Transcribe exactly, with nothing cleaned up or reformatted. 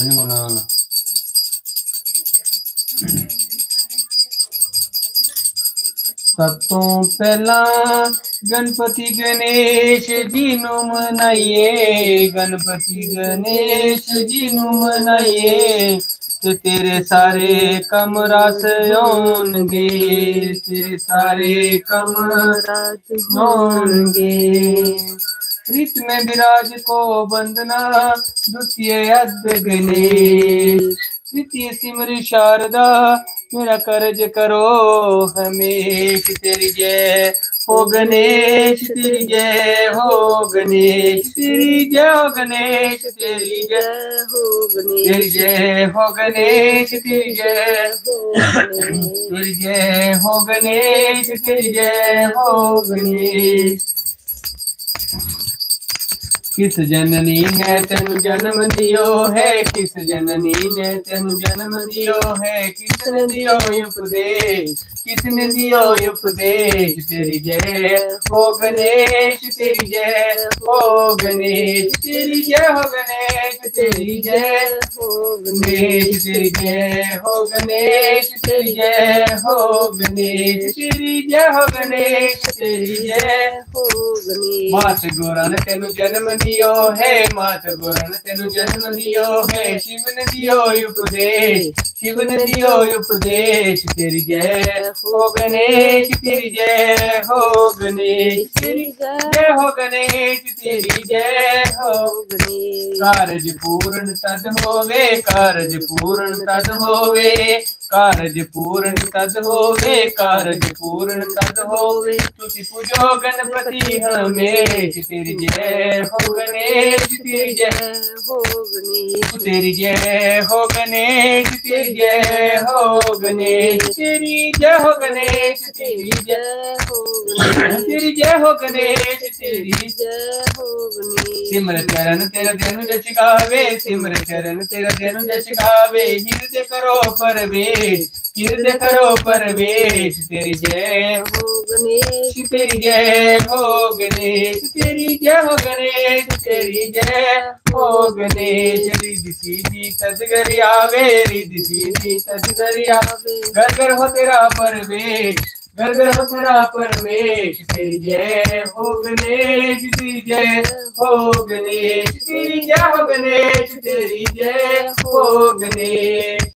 सब तो पहला गणपति गणेश जी नु मनाइए, गणपति गणेश जी नु मनाइए, ते तेरे सारे कम रास होंगे, तेरे सारे कम रास होंगे। रीत में विराज को वंदना, द्वितीय अद्य गणेश, तृतीय सिमर शारदा, मेरा कर्ज करो हमेश। तेरी जय हो गणेश, तेरी जय हो गणेश, तेरी जय हो गणेश, तेरी जय हो गणेश, तेरी जय हो गणेश, तेरी जय हो गणेश, तेरी जय हो गणेश, तेरी जय हो गणेश। किस जननी ने तेनु जन्म दियो है, किस जननी ने तेनु जन्म दियो है, किसने दियो उपदेश, किसने दियो उपदेश। तेरी जय हो गणेश, तेरी जय हो गणेश, तेरी जय हो गणेश, तेरी जय हो गणेश, तेरी जय हो गणेश, तेरी जय हो गणेश, तेरी जय हो गणेश, तेरी जय हो गणेश। मात गोरा ने तेनु जन्म दियो है, मात गोरा ने तेनु जन्म दियो है, शिव ने दियो उपदेश, शिव ने दियो उपदेश। तेरी जय हो गणेश, तेरी जय हो गणेश, तेरी जय हो गणेश, तेरी जय हो गणेश। कारज पूर्ण तद होवे, कारज पूर्ण तद होवे, कारज पूर्ण तद होवे, कारज पूर्ण तद होवे। तुझी पूजो गणपति हमेश, तेरी जय हो गणेश, तेरी जय हो गणेश, तेरी जय हो गणेश, तेरी जय हो गणेश, तेरी जय हो गणेश, तेरी जय हो गणेश, तेरी जय हो गणेश, तेरी जय हो गणेश। सिमर चरण तेरा धनु जच गावे, सिमर चरण तेरा धनु जच गावे, हृदय करो परवेश, हृदय करो परवेश। तेरी जय हो गणेश, तेरी जय हो गणेश, तेरी जय हो गणेश, तेरी जय हो गणेश। रिद्धि सीधी तदगरि आवे, रिद्धि सीधी तदगरि आवे, घर घर हो तेरा परवेश, घर घर हो तेरा परवेश। तेरी जय हो गणेश, तेरी जय हो गणेश, तेरी जय हो गणेश, तेरी जय हो गणेश।